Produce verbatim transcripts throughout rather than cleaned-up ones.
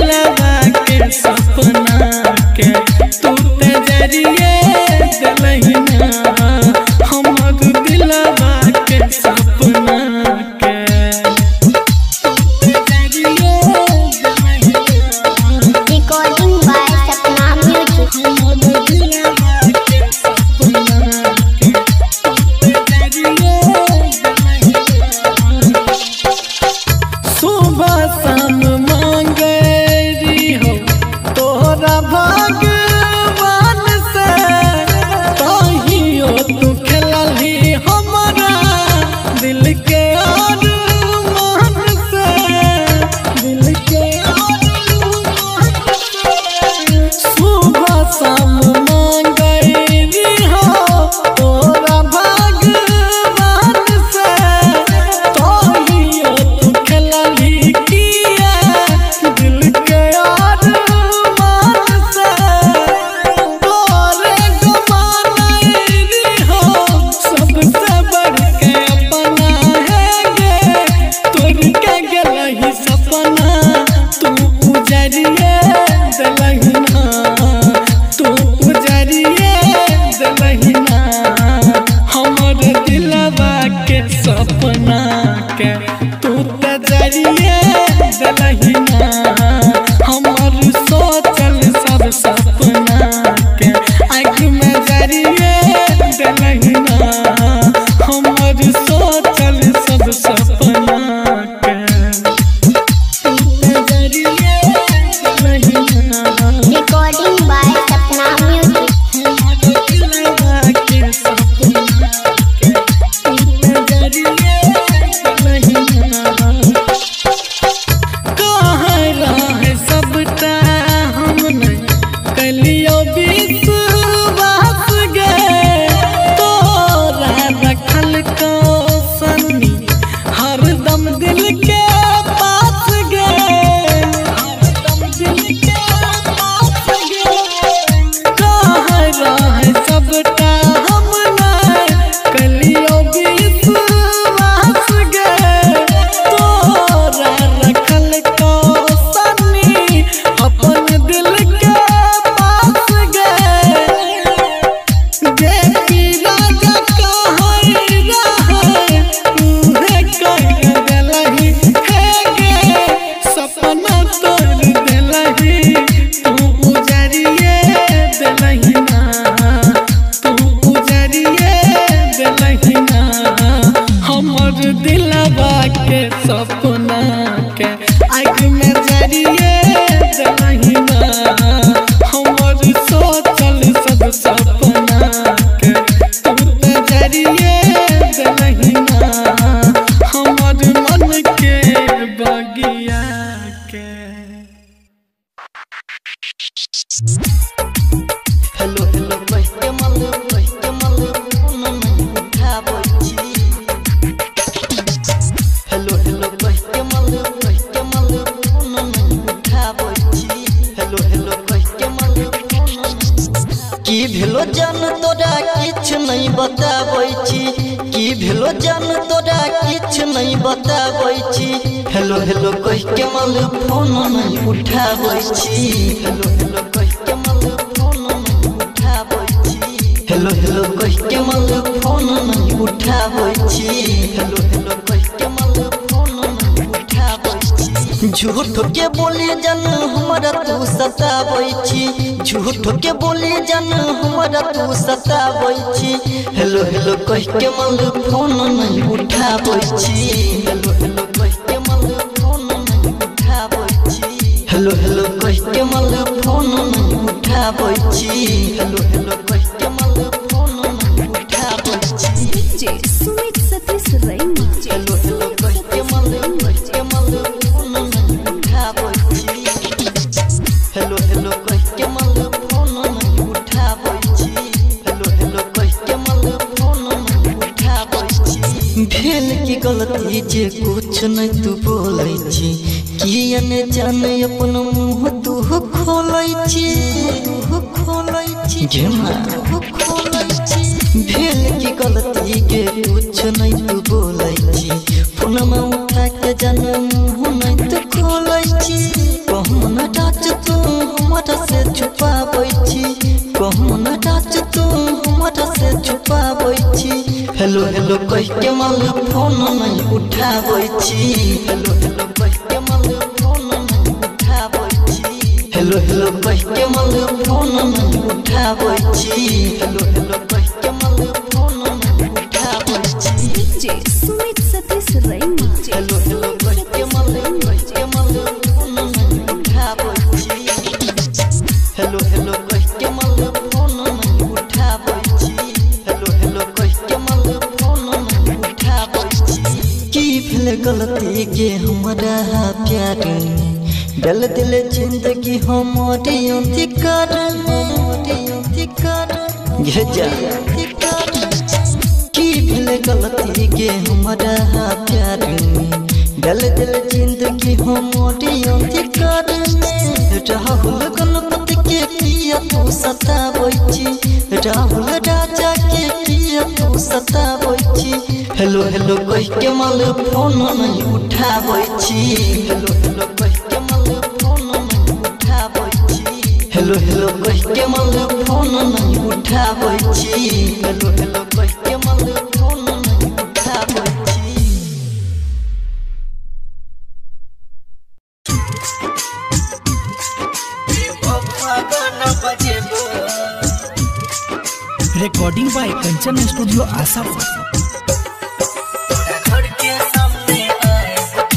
दिलवा के सपना के तू तजरिए दिलहिना हमर दिलवा के सपना के रिकॉर्डिंग बाय सपना सुबह शाम मांगरी हो तोरा भगवान से कहियो तू खेलही हमारा दिल के अरमान से दिल के अरमान से सुबह शाम मांगरी हो तोरा भगवान से कहियो तू खेलही किया दिल के अरमान से तोरे गमानरी हो सबसे बढ़ के अपना है गे तोर के गेलही सपना तू उजरिए दिलहिना तू उजरिए दिलहिना हमर दिलवा के सपना के तू तजरिए दिलहिना हमर सोचल सब सपना के आँख में जरिए दिलहिना हमर सोचल सब सपना के तू तजरिए दिलहिना रिकॉर्डिंग बाय सपना म्यूजिक हमर दिलवा के सपना के तू तजरिए दिलहिना कहाँ रहे सबटा हमने कलियो विश्वास गे तोरा रखल को सन्नी हरदम दिल के पास गे हरदम दिल के पास गे कहाँ रहे सबटा हमने कलियो विश्वास गे तोरा रखल को सन्नी अपन दिल के पास गे देखी राजा कहै रहे उहे कह देलही हे गे सपना तोड़ देलही तू उजरिए दिलहिना तू उजरिए दिलहिना हमर दिलवा के सपना के आँख में जरिए दिलहिना हमर सोचल सब सपना के तू तजरिए दिलहिना हमर मन के बगिया के हेलो हेलो कह के मल कह के मल फोन नहीं उठाबै छी हेलो हेलो कह के मल कह के मल फोन नहीं उठाबै छी हेलो हेलो कह के मल फोन की भेलो जान तोरा किछ नहीं बताबै छी की भेलो जान तोरा किछ नहीं बताबै छी हेलो हेलो कह के मल फोन नहीं उठाबै छी हेलो हेलो कह के मल फोन नहीं उठाबै छी हेलो हेलो कह के मल फोन नहीं उठाबै छी हेलो हेलो कह के मल फोन नहीं उठाबै छी झूठ के बोली जन हमरा तू सताबै छी झूठ के बोली जन हमरा तू सताबै छी हेलो हेलो कह के मल फोन नहीं उठाबै छी हेलो हेलो कह के मल फोन नहीं उठाबै छी हेलो हेलो कह के मल फोन नहीं उठाबै छी हेलो हेलो कह के मल फोन नहीं उठाबै छी जे सुमित सतीश रैनी हेलो हेलो कह के मल कह के मल फोन नहीं उठाबै छी हेलो हेलो कह के मल फोन नहीं उठाबै छी हेलो हेलो कह के मल फोन नहीं उठाबै छी भेल की गलती जे कुछ नहीं तू बोलै छी किया ने जाने अपन मुंह तू खोलै छी खोलै छी घेमा खोलै छी भेल की गलती के कुछ नहीं तू बोलै छी फोनमा उठा के जाने मुंह नहीं तू खोलै छी कहूं न हेलो कह के मल फोन नहीं उठाबै छी हेलो हेलो कह के मल फोन नहीं उठाबै छी हेलो हेलो कह के मल फोन नहीं उठाबै छी हेलो हेलो कह के मल फोन नहीं उठाबै छी डीजे सुमित सतीश रैना हेलो हेलो कह के मल कह के मल फोन नहीं उठाबै छी हेलो हेलो कह के मल फोन नहीं उठाबै छी हेलो हेलो कह के मल फोन नहीं उठाबै छी की भेल गलती के हमरा प्यार डल दिल जिंदगी हमारे अंतिकार अंतिकार घेजा की भेल गलती के हमरा प्यार डल दिल जिंदगी हमारे अंतिकार राहुल गणपति के किया तू सताबै छी राहुल राजा के किया तू सताबै छी हेलो हेलो कह के मल फोन नहीं उठाबै छी हेलो हेलो कह के मल फोन नहीं उठाबै छी हेलो हेलो कह के मल फोन नहीं उठाबै छी हेलो हेलो कह के मल फोन नहीं उठाबै छी recording by Kanchan studio Asapur. घर के सामने आए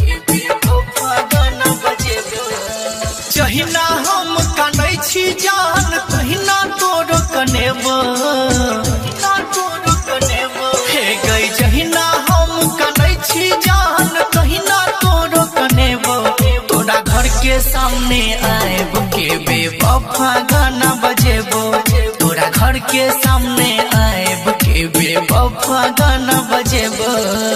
गाना बजेबो जहिना हम कानै छी जान तहिना तोर कनेबो ना तोर कनेबो हे गई जहिना हम कानै छी जान तहिना तोर कनेबो तोरा घर के सामने आएब के बेवफा गाना बजेबो तोरा घर के सामने आएब के बेवफा गाना बजेबो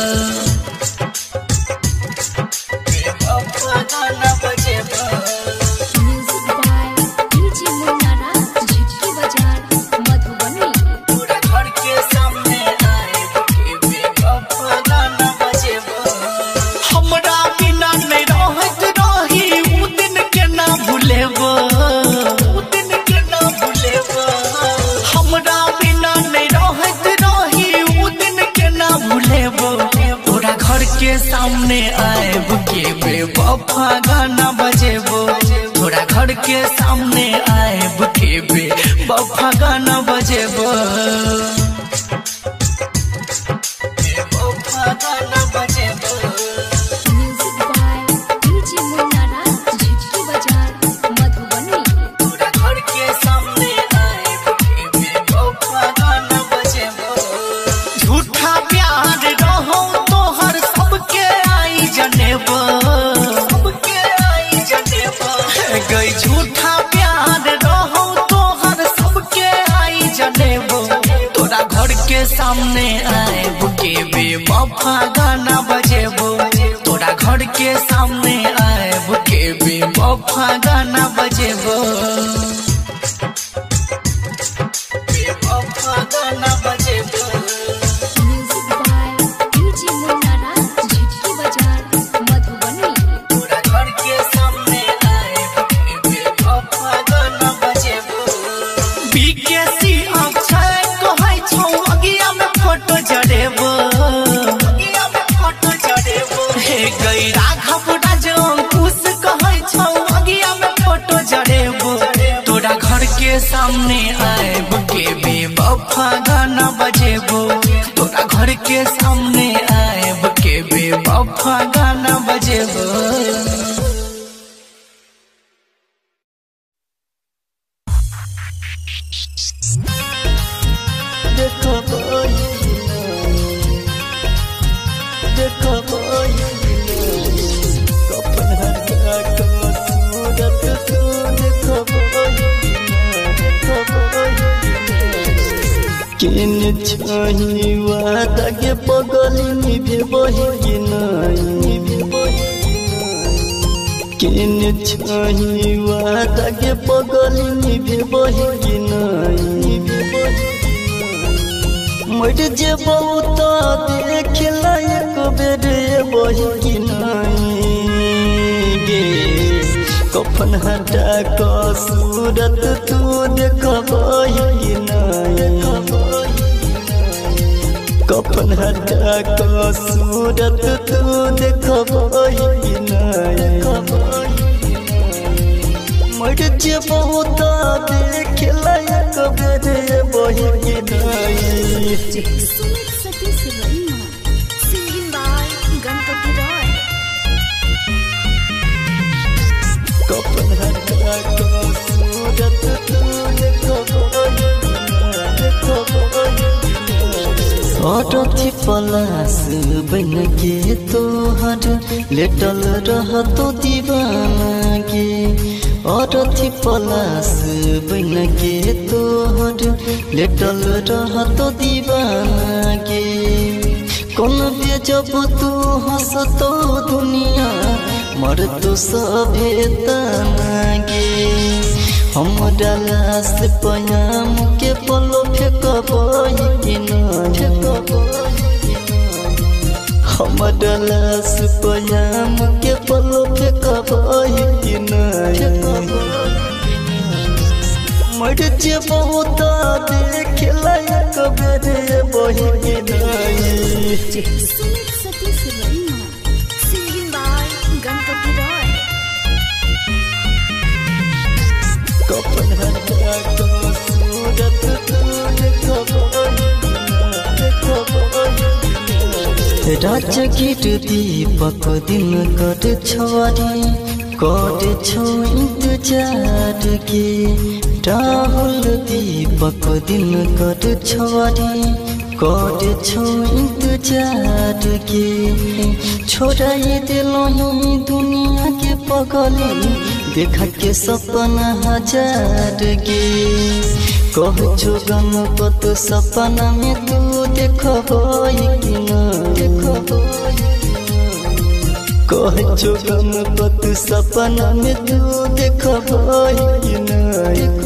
बेवफा गाना बजेबो music by DJ Munna Jhitki बाजार मधुबनी तोरा घर के सामने आएब के बेवफा गाना बजेबो हमरा बिना नहीं रहत रही उ दिन के ना भूलेबो उ दिन के ना भूलेबो हमरा बिना नहीं रहत रही उ दिन के ना भूलेबो तोरा घर के सामने आएब के बेवफा गाना बजेबो तोरा घर के सामने आएब के बेवफा गाना बजेबो बेवफा गाना बजेबो music by DJ Munna Jhitki बाजार मधुबनी तोरा घर के सामने आएब के बेवफा गाना बजेबो झूठा प्यार रहो तोहर सबके आई जनेबो सबके आई जनेबो गई झूठा प्यार रहो तोहर सबके आई जनेबो तोरा घर के सामने आएब के बेवफा गाना बजेबो तोरा घर के सामने आएब के बेवफा गाना बजेबो बेवफा गाना बजेबो music by DJ Munna Jhitki बाजार मधुबनी तोरा घर के सामने आएब के बेवफा गाना बजेबो बीकेसी अक्षय कहै छौ अगिया में फोटो जड़ेबो अगिया में फोटो जड़ेबो हे गई राघव राज अंकुश कहै छौ अगिया में फोटो जड़ेबो तोरा घर के सामने आएब के बेवफा गाना बजेबो तोरा घर के सामने आएब के बेवफा गाना बजेबो देखो बोई देखो बोई कपन हटा को सूरत तू देखो बोई देखो बोई किन छही वादा के पगली निभे बही नहीं किन छही वादा के पगली निभे बही नहीं मर जे बहुत देख लायक बेर बही नहीं गे कफन हटा को सूरत तू देख बही नहीं कफन हटा को सूरत तू देखबही कि नहीं मर जेबहु त देख लायक बेरे बही कि नहीं सतीश वर्मा सिंगिंग बाय गणपति रॉय कफन हटा को सूरत तू देखबही औरथी पलास बन के तोहर लेटल रह तो दीवाना गे औरथी पलास बन के तोहर लेटल रह तो दीवाना गे कौन बे जब तू हंस तो दुनिया मर तो सभे तना गे हम डालास पयाम के पलो फेंकबही कि नहीं हम डालास पयाम के पलो फेंकबही कि नहीं मर जेबहु त देख लायक बेरे बही कि नहीं सतीश वर्मा सिंगिंग बाय गणपति रॉय कफन हटा को सूरत तू देखबही राजगीर दीपक दिन कर छोरी कर छो इंतजार के राहुल दीपक दिन कर छोरी कर छो इंतजार के छोड़ाई दिलही दुनिया के पगली देखा के सपना हजार गे कह छो गणपत सपना में तू देखबही कि नहीं कह छो गणपत सपना में तू देखबही कि नहीं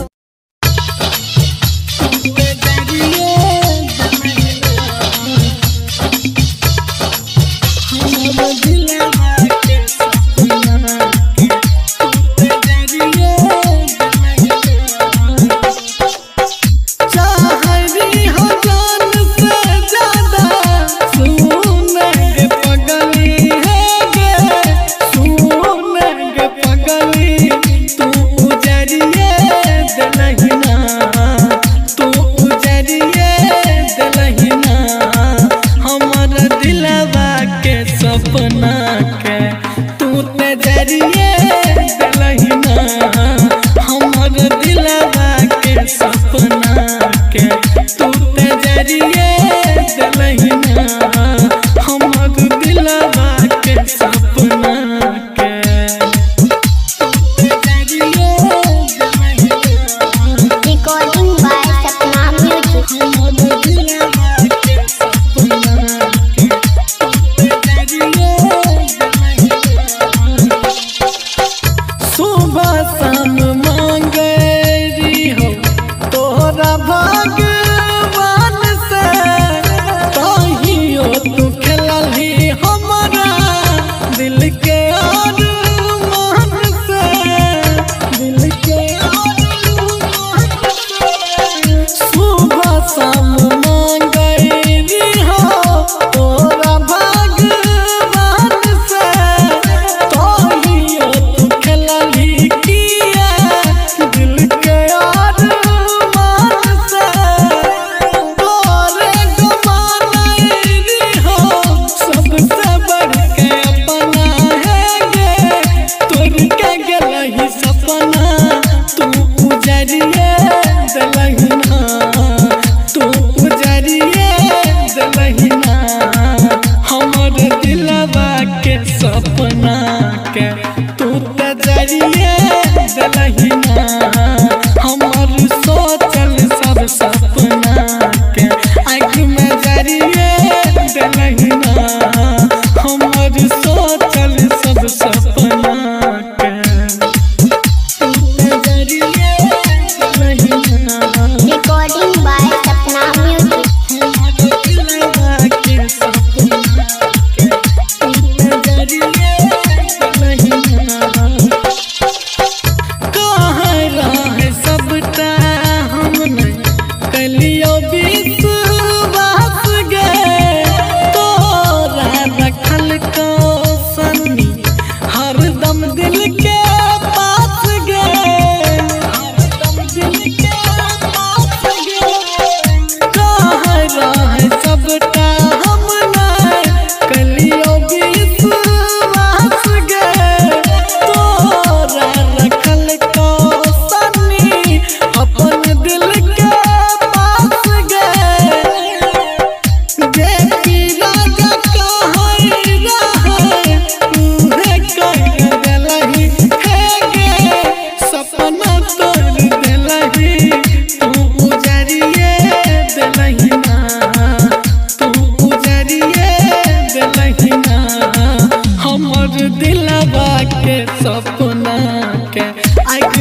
Recording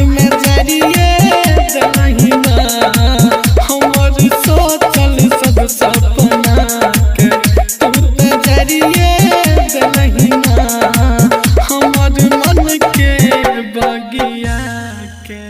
में जरिए दलहिना हमर सोचल सब सपना के तू तो जरिए दलहिना हमर मन के बगिया के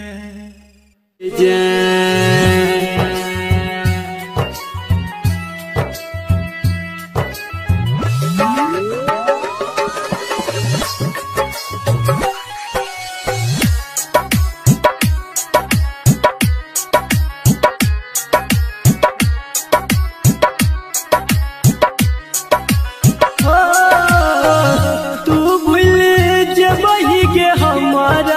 तू भूल जबही के हमारा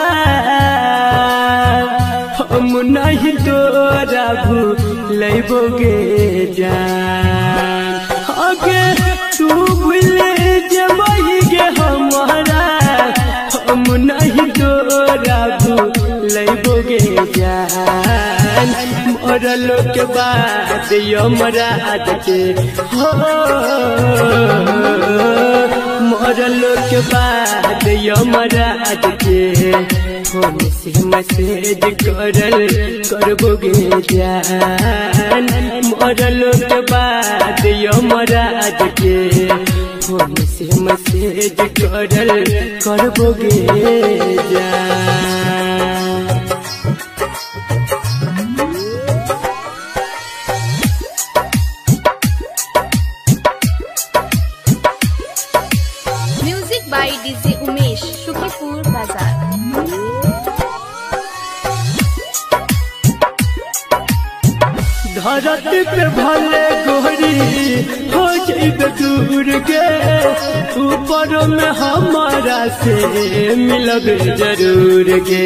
हम नहीं तोरा भूलबोगे जान आगे तू भूल जबही के हमारा हम नहीं तोरा भूलबोगे जान मरल के बाद यमराज के हो मरल के बाद यमराज के फोन से मैसेज करल करबोगे जान मरल के बाद यमराज के फोन से मैसेज करल करबोगे जान by D J Umesh Shuklapur बाजार। धरती पे भले गोरी हो जाइबे दूर के ऊपर में हमारा से मिलबे जरूर के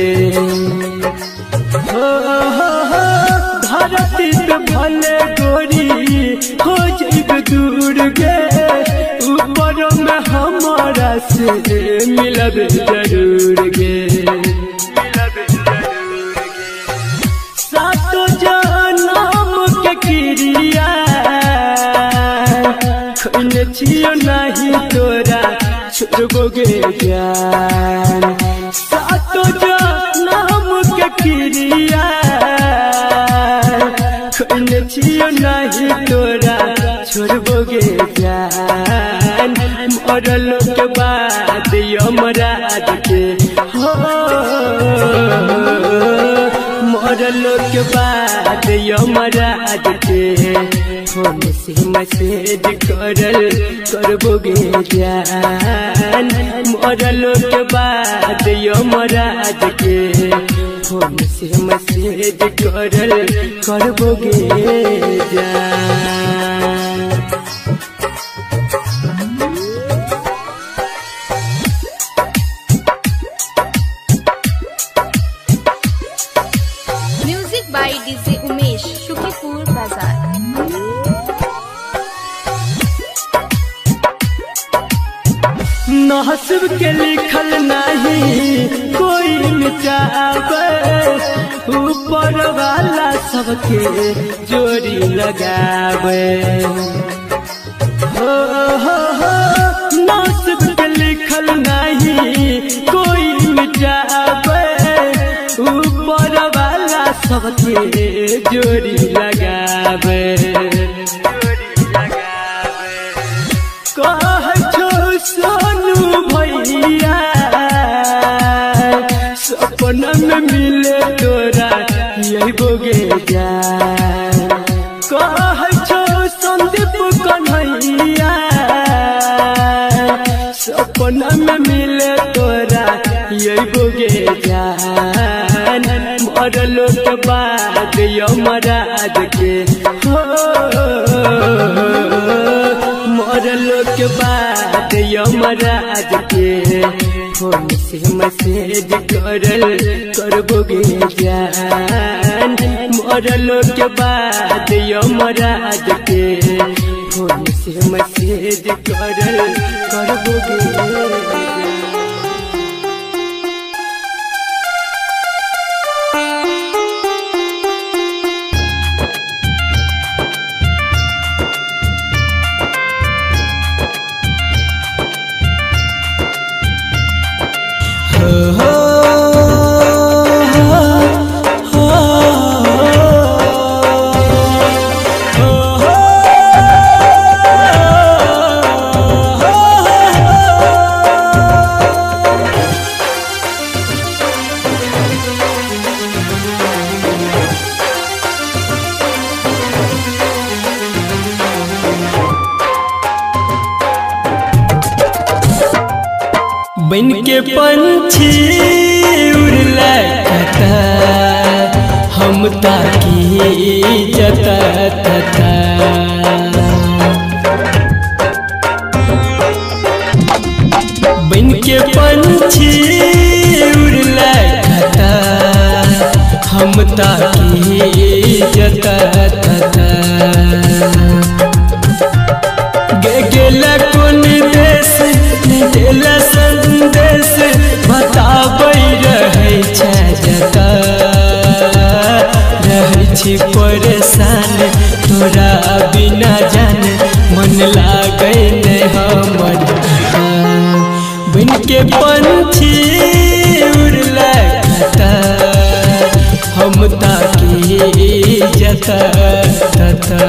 हो हो हो धरती पे भले गोरी हो जाइबे दूर के ऊपर में हमारा से मिलब जरूर गे सातो जन्म के क्रिया खैले छियो नहीं तोरा छोड़बोगे जान सातो जन्म के क्रिया खैले छियो नहीं तोरा छोड़बोगे जान मरल के बाद यमराज के हो मरल के बाद यमराज के फोन से मैसेज करल करबोगे जान मरल के बाद यमराज के फोन से मैसेज करल करबोगे जान by D J Umesh Shuklapur बाजार। नसीब के लिखल नहीं कोई मिटावे ऊपर वाला सबके जोड़ी लगावे हो हो हो नसीब के लिखल नहीं कोई मिटावे ऊपर वाला सबके जोड़ी लगावे कह छो सोनू भैया सपना में मिले तोरा यही बोगे जान कह छो संदीप कन्हैया सपना में मिले तोरा यही बोगे जान मरल के बाद यमराज के हो मरल के बाद यमराज के फोन से मैसेज करल करबोगे जान मरल के बाद यमराज के फोन से मैसेज करल करबोगे हो बन के पंछी उड़ला कता हम ताकी जता तता बन के पंछी उड़ला कता हम ताकी जता तता गेला कोन देश देला संदेश बताबै रहै छै जता रहै छी परेशान तोरा बिना जान मन लागै नै हमर बन के पंछी उड़ला कता हम ताकी जता तता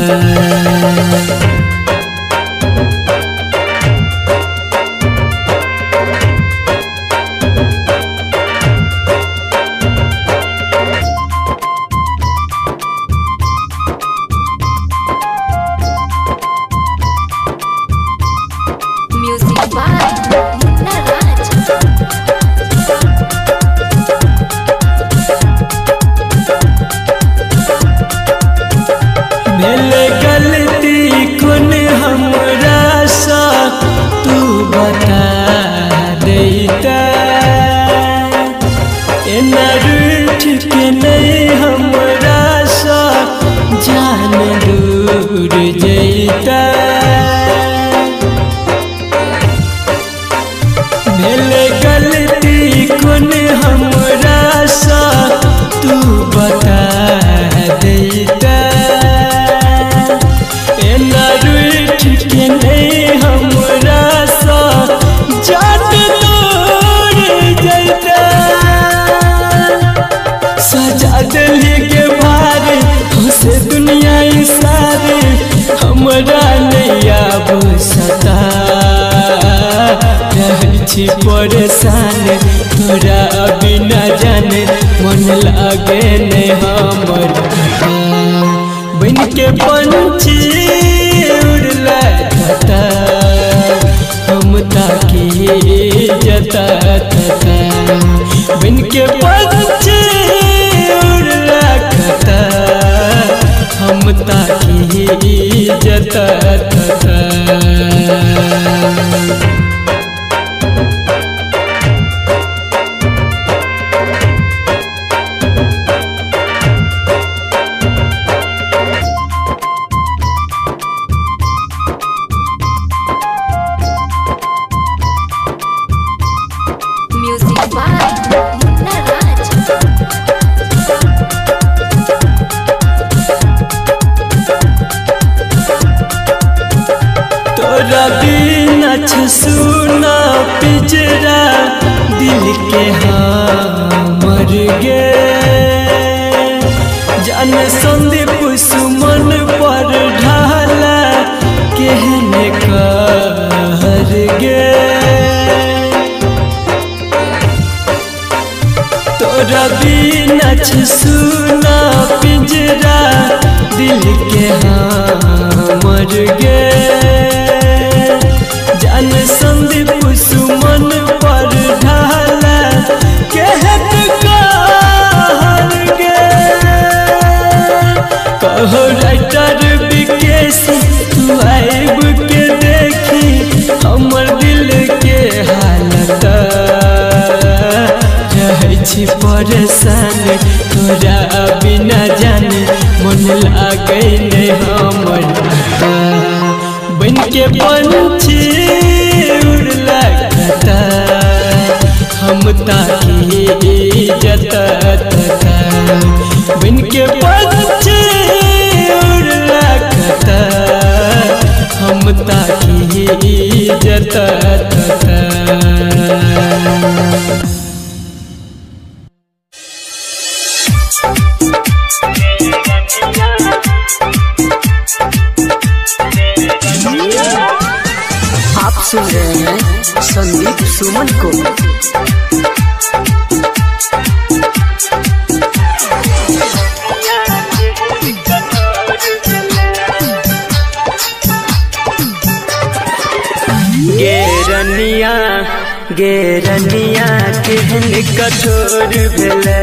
भेले गलती कोन हमरा सा तू बता देता एना रूठ के नहीं हमरा सा जान दूर जैता भेले गलती कोन हमरा सा तू बता देता के नहीं हमरा सा जान दूर जैता सजा दिली के भारे हंसे दुनिया सारे हमरा नहीं आब सता रहै छी परेशान तोरा बिना जाने मन लागे नहीं हमर बन के पंछी उड़ला कता हम ताकी जता तता बन के पंछी उड़ला कता हम ताकी जता तता तोरा बिना सुना पिजरा दिल के हमर गे जान संदीप सुमन पर ढाला केहने कहर गे तोरा बिना सुना पिंजरा दिल के हमर गे जान संदीप सुमन पर ढाला कहत कहर गे कहो राइटर विकेश तू आइब के देखी हमर दिल के हालत रहै छी परेशान तोरा बिना जाने मन लागे नहीं हमर बन के पंछी उड़ला कता हम ताकी जता तता बन के पंछी उड़ला कता हम ताकी जता तता आप सुन रहे हैं संदीप सुमन को। गे रनिया केहन कठोर भेलै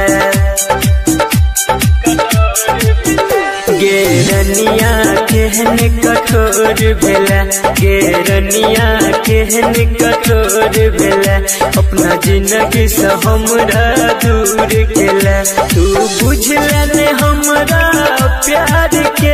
गे रनिया केहन कठोर भेलै गे रनिया केहन कठोर भेलै अपना जिंदगी से हमरा दूर केलै तू बुझले ने हमरा प्यार के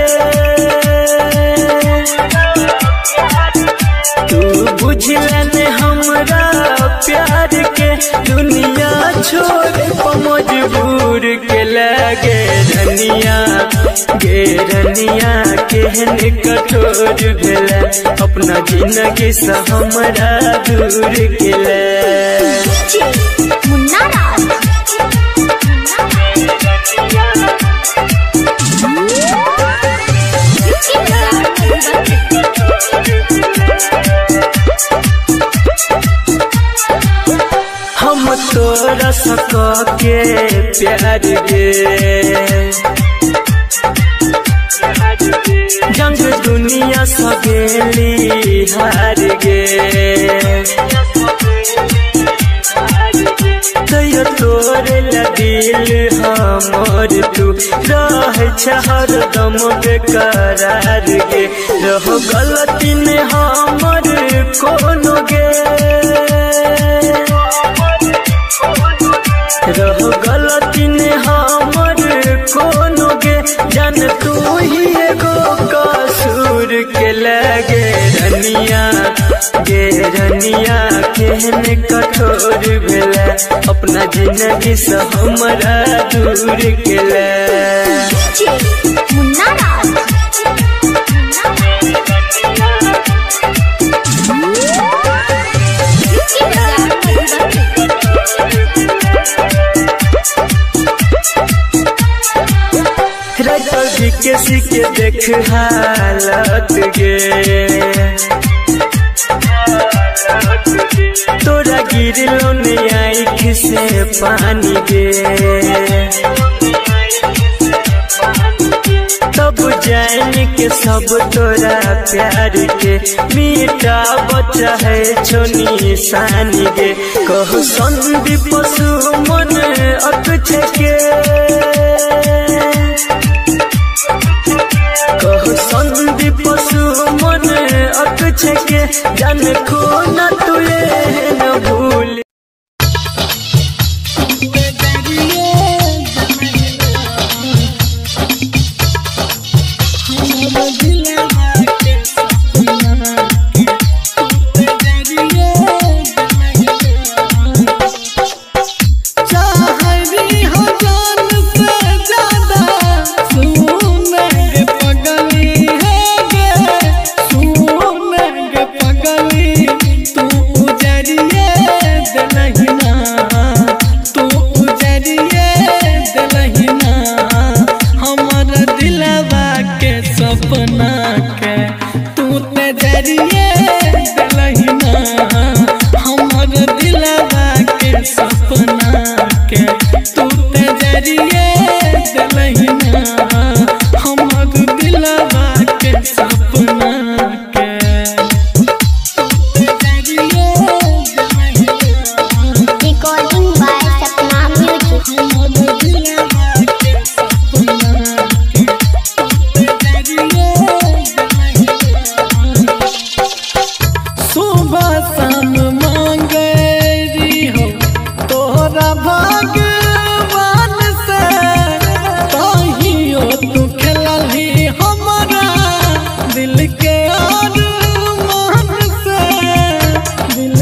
तू बुझले ने हमरा प्यार के दुनिया छोड़ प मजबूर के लगे रनिया गे रनिया केहन कठोर भेलै अपना जिंदगी से हमरा दूर केलै मुन्ना राज हम तोरा सक के प्यार गे जंग दुनिया सगेली हार गे तैयो तोरे दिल हमर तू रह हरदम बेकरार गे रह गलती में हमर कोनो गे रह गलती ने हमर कोनो गे जान तू ही एगो कसूर के लगे रनिया गे रनिया केहन कठोर भेलै अपना जिंदगी से हमरा दूर केलै मुन्ना राज किसी के देख हालत गे तोरा गिरलो ने आँख से पानी गे तब जान के सब तोरा प्यार के मीठा बच्चा है छोनी सानी गे कहो संदीप सुमन अक्षय के कहो संदीप सुमन अक्षय के जान को न तुए न भूल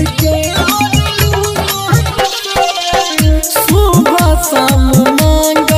शाम मांग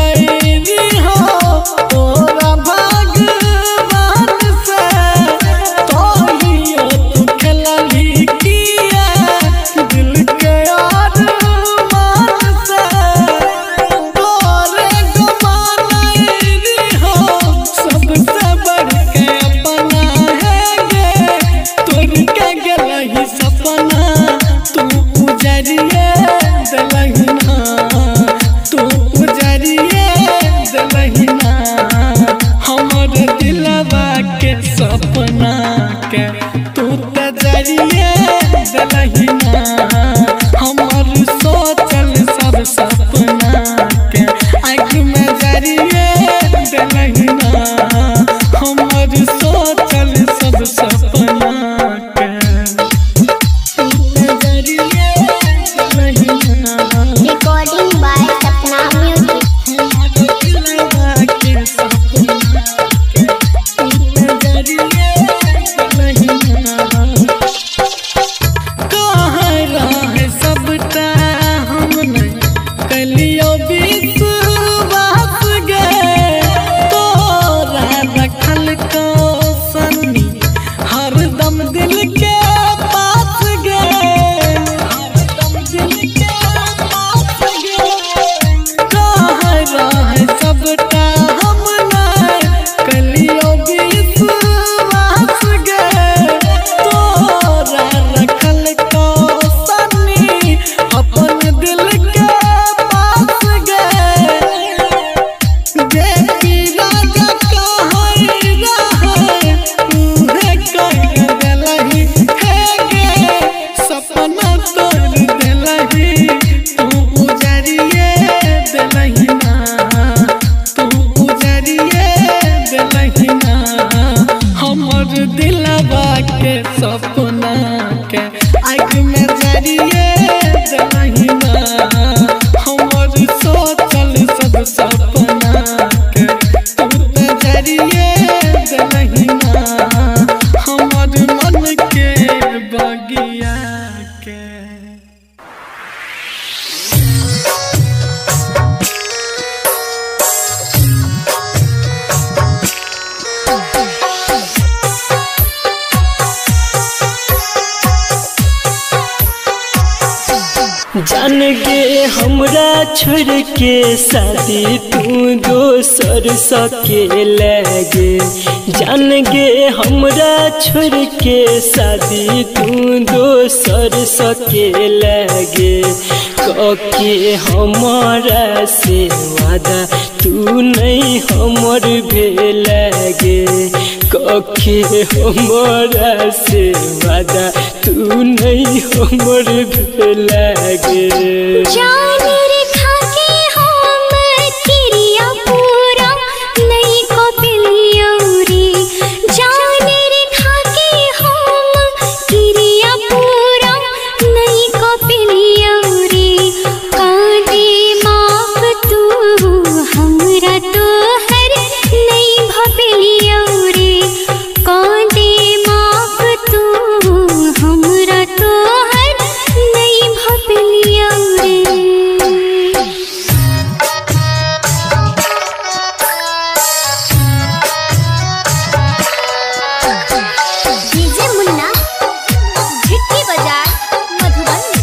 जान गे हमरा छोड़ के शादी तू दोसर सके लगे जान गे हमरा छोड़ के शादी तू दोसर सके लगे कके हमारा से वादा तू नहीं हमर भेलगे कके हमारा से वादा तू नहीं हमर भेलगे जान रे खाके हम किरिया पूरा नहीं को पिलियौरी जान रे खाके हम किरिया पूरा नहीं को पिलियौरी कांदे माफ तू हमरा तो हर नहीं भपिलियौरी कांदे माफ तू हमरा तो हर नहीं भपिलियौरी डीजे मुन्ना झिटकी बाजार मधुबनी।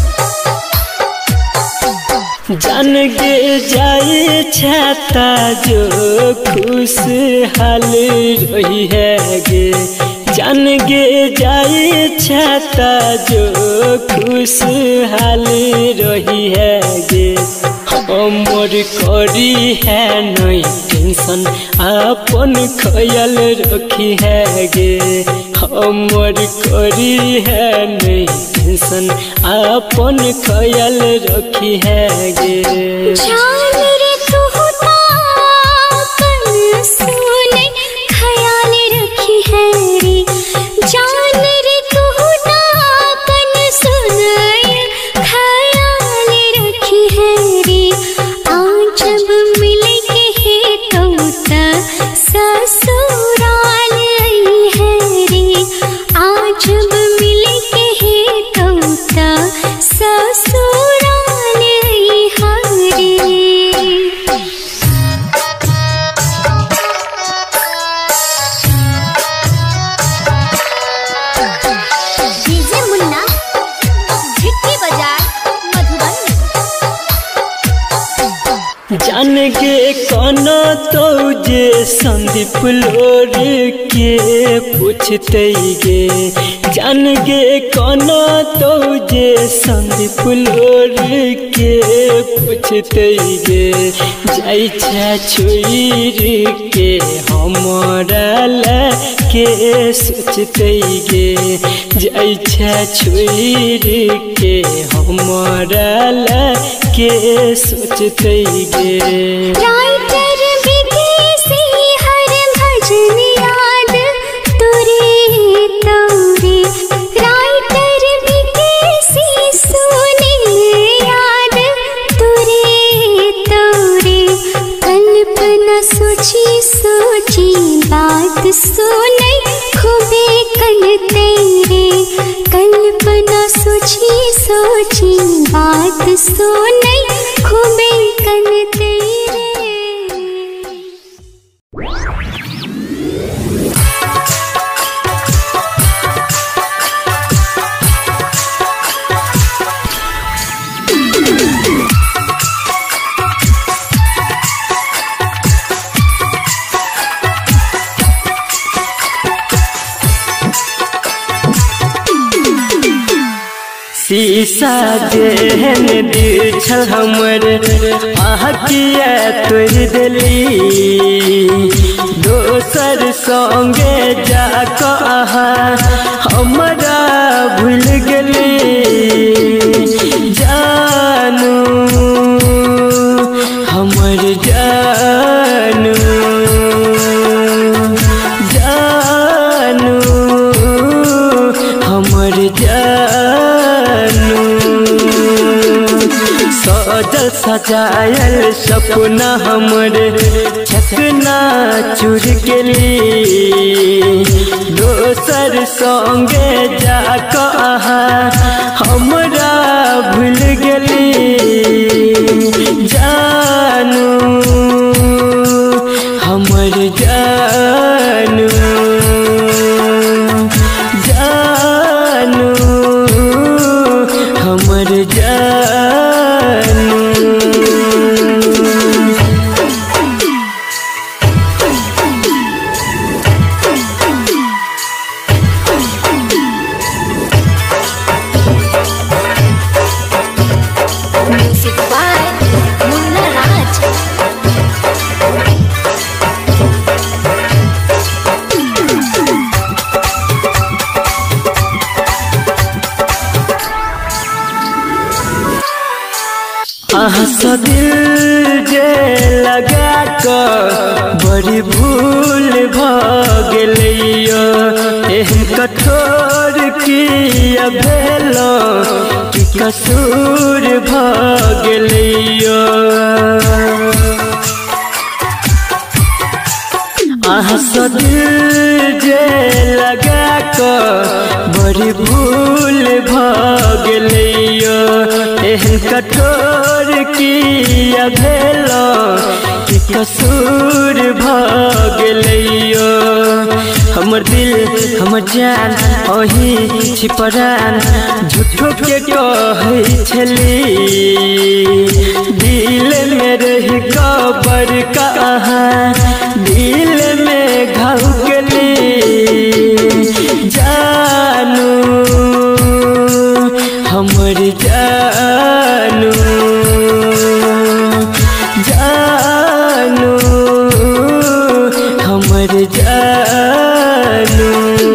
जान गे जाए छाता जो खुशहाल रही है गे जान गे जाए छाता जो खुशहाल रही है गे हमर करी है नहीं टेंशन अपन ख्याल रखी है गे हमर करी है नहीं टेंशन अपन ख्याल रखी है गे जान रे तू ताकन सुने ख्याल रखी है रे जान रे तू ताकन सुने ख्याल रखी है रे आज जब मिले के है तो ससुराल आई है रे आज जब मिले के है तो ससुराल आई है रे डीजे मुन्ना झिटकी बाजार मधुबनी। जान गे कौन तो जे संदीप लोर के पूछते गे जान गे कौन तो जे संदीप लोर के पूछते गे जाई छा छोड़ के हमारा ला के सोचते गे जाई छा छोड़ के हमारा ला के सोचते गे राइटर विदेशी हर भजन याद तुरे तौरे राइटर विदेशी सुने याद तुरे तौरे कल्पना सोची सोची बात सुने खूबे कल तेरे कल्पना सोची सोची बात सुने खूबे कल तेरे शीशा जेहन दिल छल हमर आँखिया तोड़ देली दोसर संगे जाक हमरा भूल गेली जानू हमर जानू जानू हमर जानू सजल सजायल सपना हमर छकना चूर गेली दोसर संगे जाक हमरा भूल गेली जानू हमर जानू जानू हमर जानू बड़ी भूल भगलियो एहन कठोर किया भेलो कि कसूर भगलियो आहा दिल जे लगा कर बड़ी भूल भगलियो एहन कठोर किया भेलो कि कसूर भगलियो हमर दिल हमर जान अही छिपरान झूठो के कहै छली दिल में रही कबर कहाँ दिल में घाव गली जानू हमर जानू जानू हमर जानू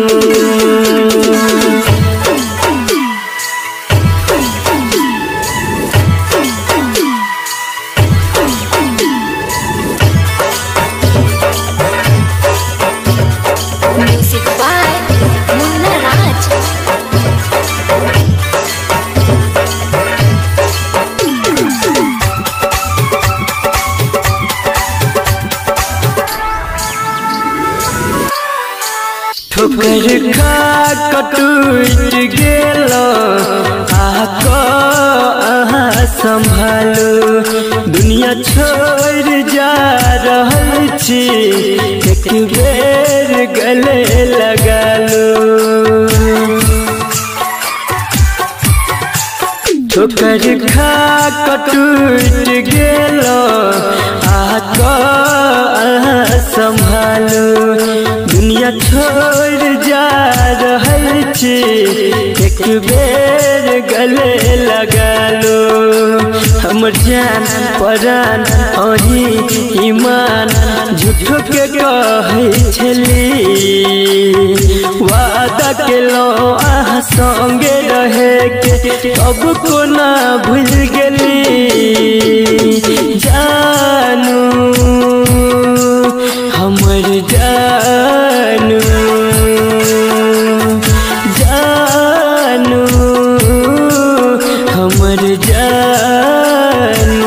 म्यूजिक बाय मुन्ना राज। ठोकर खा कटूट गेलो आको अहाँ संभालो दुनिया छोड़ जा रहल छी एक बेर गले लगा लो ठोकर खा कटूट गेलो आको अहाँ संभालो दुनिया छोड़ जा रहल छी एक बेर गले लगा लो हमर जान परान अही ईमान झूठो के कहै छली वादा केलो आहा संगे रहे के अब कोना भूल गेली जानू हमर जानू जानू हमर जानू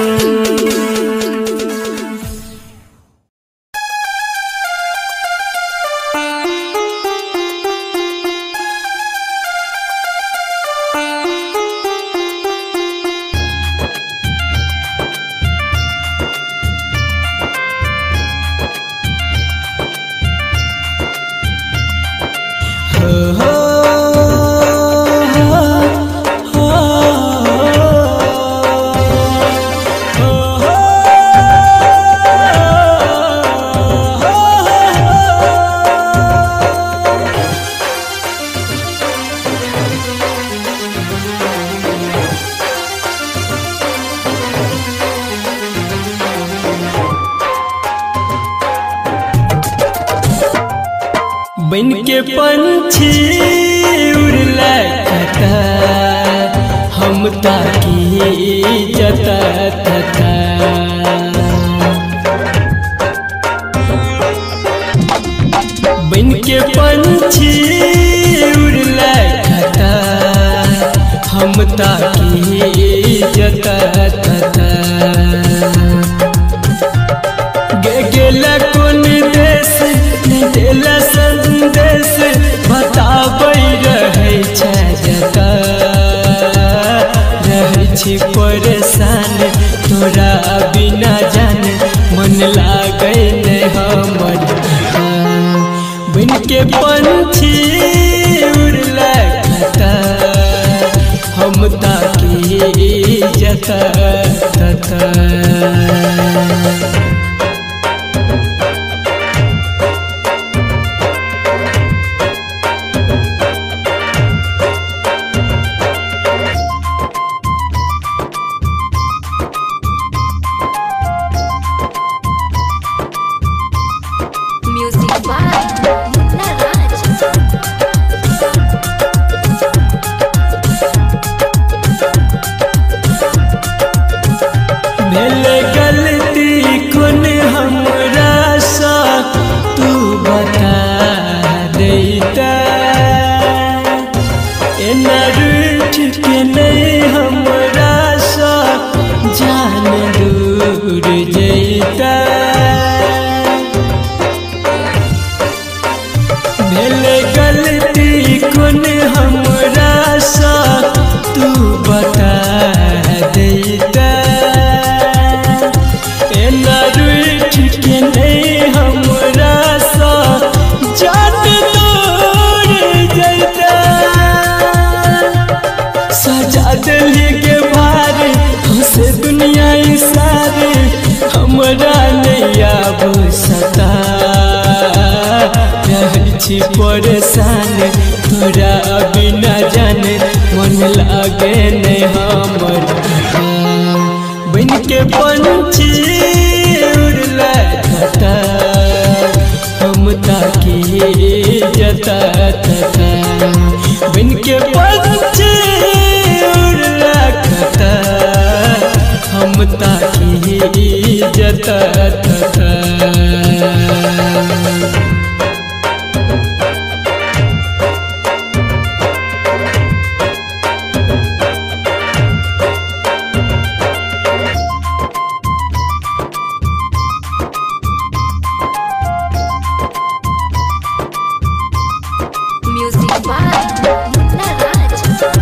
बन के पंछी उड़ला कता हम ताकी जता तता बन के पंछी उड़ला कता हम ताकी जता तता गे गेला कोन देश देला संदेश बताबै रहै छै जता रहै छी परेशान तोरा बिना जान मन लागै नै हमर बन के पंछी उड़ला कता हम ताकी जता तता म्यूजिक बाय मुन्ना राज। भेल गलती सता रहै छी परेशान तोरा बिना जाने मन लागे नहीं हमर बन के पंछी उड़ला घटा हम ताकी जता तता बन के पंछी उड़ला घटा हम ताकी जता तता Music by Munna Raj.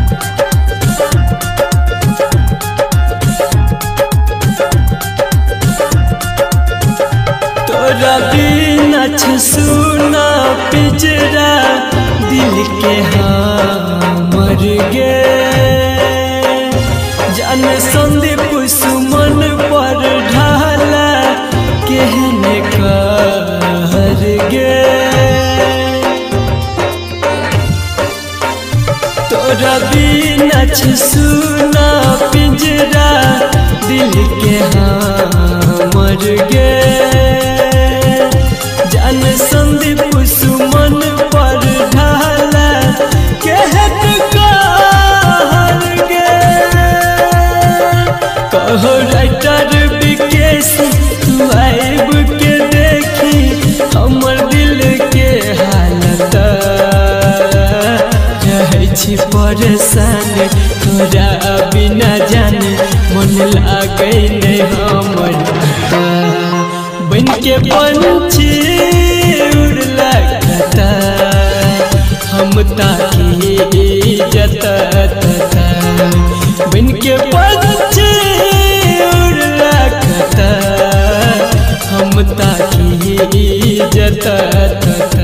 तोरा बिना सुना पिजरा दिल के हमर गे जान संदीप सुमन पर ढाला कहने कहर गे तोरा बिना सुना पिंजरा दिल के हमर गे जान संदीप सुमन पर ढाला कहत कहर गे कहो राइटर विकेश तू आइब के देखी हमर दिल के हालत रहै छी परेशान तोरा बिना जाने मन लागे नहीं हमर बन के पंछी उड़ला घटा हम ताकी जता तता बन के पंछी उड़ला घटा हम ताकी जता तता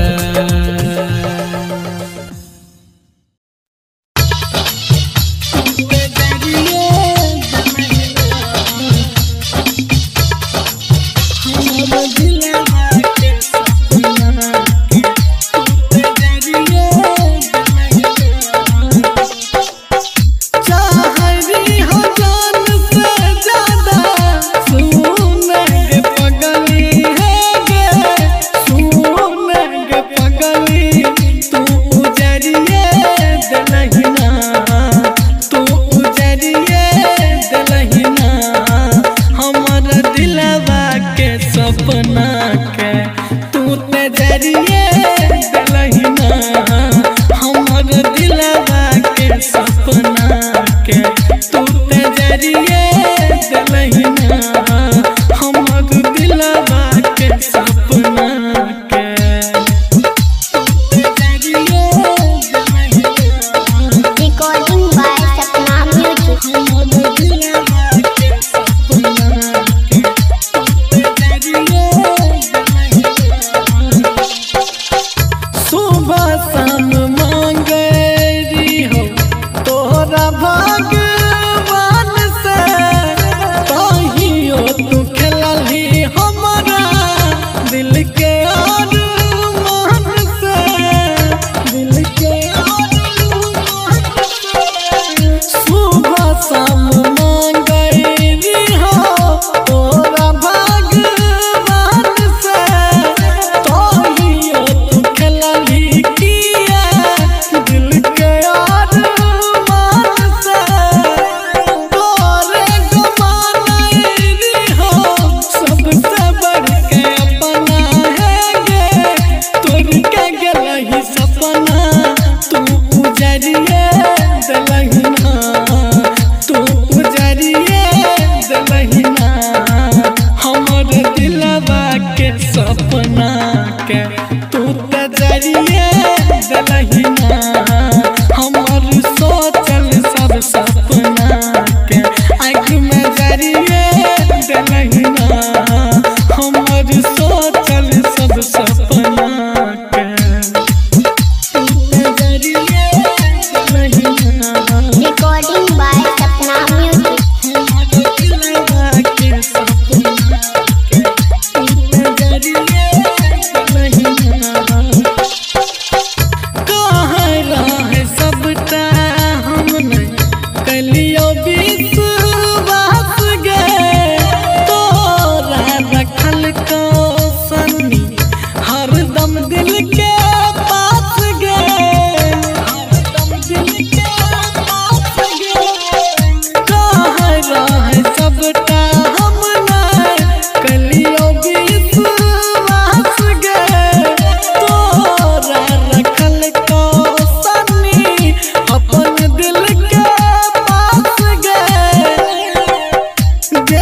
हमर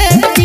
से